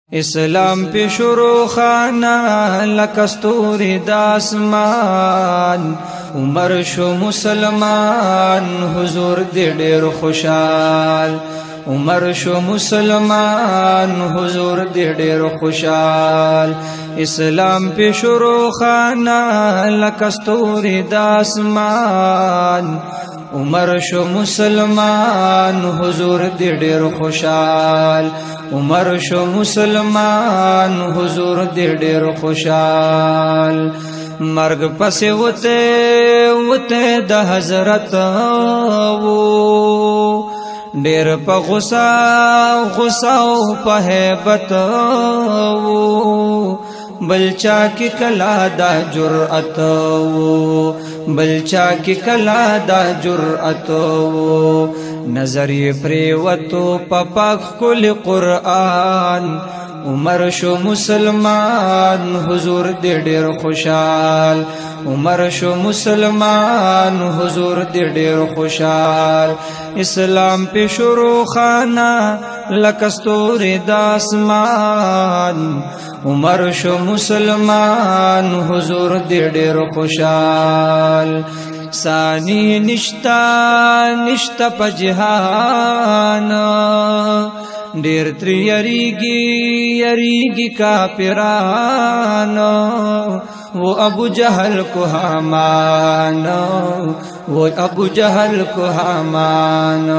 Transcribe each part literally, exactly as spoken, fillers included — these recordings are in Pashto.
اسلام پی شروع خانا لکستوری داسمان عمر شو مسلمان حضور دی ډیر خوشحال عمر شو مسلمان حضور دی ډیر خوشحال اسلام پی شروع خانا لکستوری داسمان عمر شو مسلمان حضور دی ډیر خوشحال عمر شو مسلمان حضور دی ډیر خوشحال مرگ پس وته وته د حضرت وو ډیر په غصا غصا او په hebat وو بلچا کی کلا دا جرأت وو بلچا کی کلا دا جرأت وو نظری پریوتو پاک کل قرآن عمر شو مسلمان حضور دی ډیر خوشحال عمر شو مسلمان حضور دی ډیر خوشحال اسلام پی شروع خانا لکستوری داسمان عمر شو مسلمان حضور دی ډیر خوشحال ثانی نشتا نشتا پا جہان ډیر تر یریگی یریگی کافران وہ ابو جہل کو حامان وہ ابو جہل کو حامان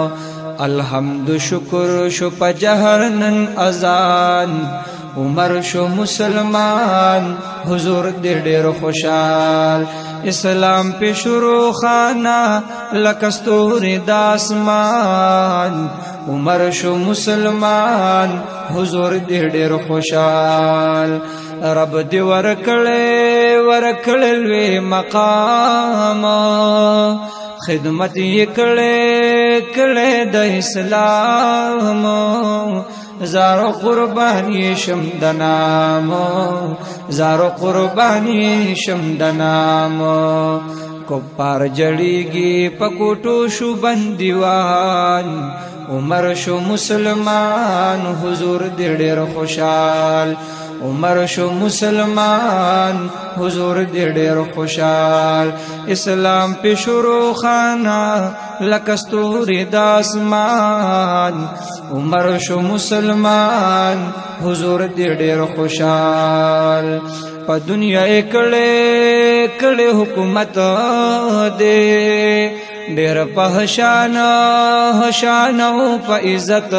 الحمد شکر شو پا جہرنن ازان عمر شو مسلمان حضور دی ډیر خوشحال اسلام پی شروع خانا لکستوری داسمان عمر شو مسلمان حضور دی ډیر خوشحال رب دی ورکړې ورکړې لوی مقام خدمت یې کړې کړې د اسلام زارو قربانی شم دنام زارو قربانی شم دنام کفار جړیږي پکوټو شو بندیوان عمر شو مسلمان حضور دی ډیر خوشحال عمر شو مسلمان حضور دی ډیر خوشحال اسلام پی شروع خانا لکستوری داسمان عمر شو مسلمان حضور دی ډیر خوشحال پا دنیا کڑے کڑے حکومت دے ډیر په شان شان او په عزت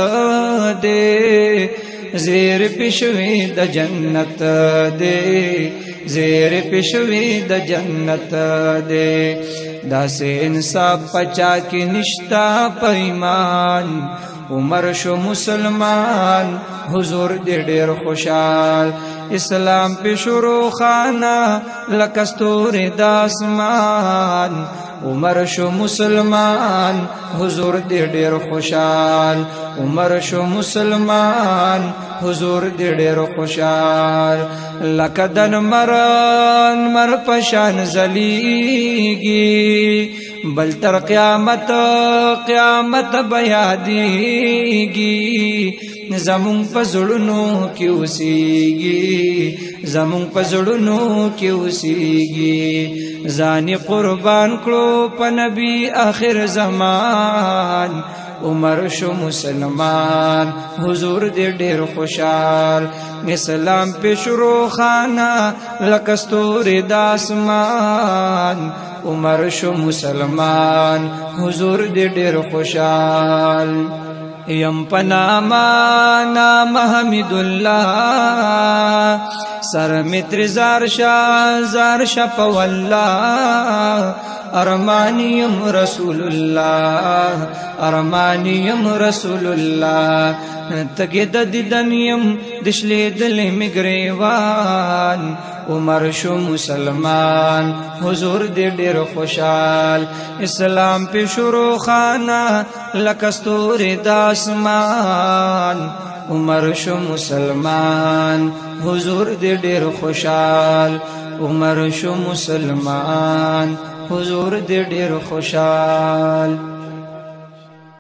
دے زیر پښوی د جنت دے زیر پښوی د جنت دے داسې انصاف پچا کی نشتا پیمان عمر شو مسلمان حضور دی ډیر خوشحال اسلام پی شروع خانا لکستوری داسمان عمر شو مسلمان حضور دی ډیر خوشحال عمر شو مسلمان حضور دی ډیر خوشحال لکدن مرن مر پشان زلیگی بل تر قیامت قیامت بیادیگی زمون پزړونو کې اوسېږي زمون پزړونو کې اوسېږي ځان قربان کړو په نبی آخر زمان عمر شو مسلمان حضور دی ډیر خوشحال اسلام پی شروع خانا لکستوری داسمان عمر شو مسلمان حضور دی ډیر خوشحال یم پناما نام حمید اللہ سر متر زارشا زارشا پواللہ ارمانیم رسول اللہ ارمانیم رسول اللہ تگید دیدنیم دشلی دل مگریوان عمر شو مسلمان حضور دی ډیر خوشحال اسلام پی شروع خانا لکستوری داسمان عمر شو مسلمان حضور دی ډیر خوشحال عمر شو مسلمان حضور دی ډیر خوشحال